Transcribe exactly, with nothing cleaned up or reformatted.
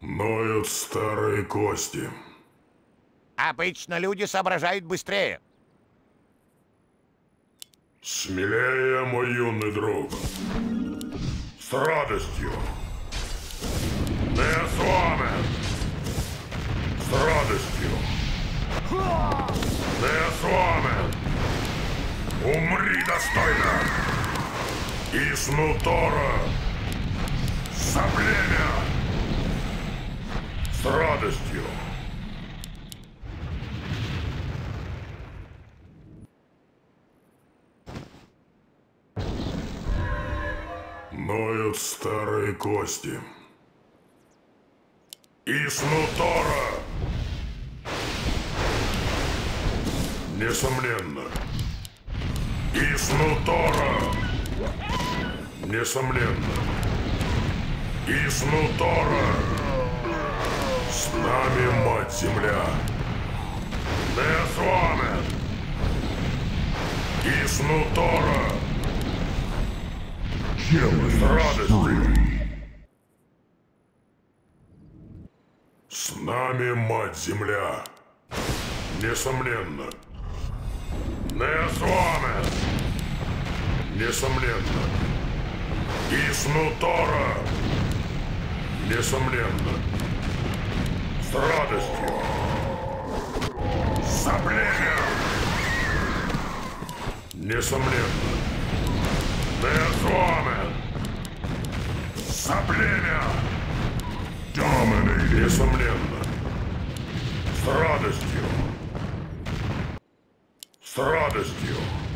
Ноют старые кости. Обычно люди соображают быстрее. Смелее, мой юный друг. С радостью. Не с вами. С радостью. Не с вами. Умри достойно. Из Нутора. За племя. С радостью. Ноют старые кости. Из Нутора. Несомненно. Из Нутора. Несомненно. Из Нутора. С нами Мать-Земля. Не с вами. Из Нутора. С радостью. С нами Мать-Земля. Несомненно. Не с вами. Несомненно. Из Нутора. Несомненно. С радостью. За племя. Несомненно. Не с вами. За племя. Доминик. Несомненно. С радостью. С радостью.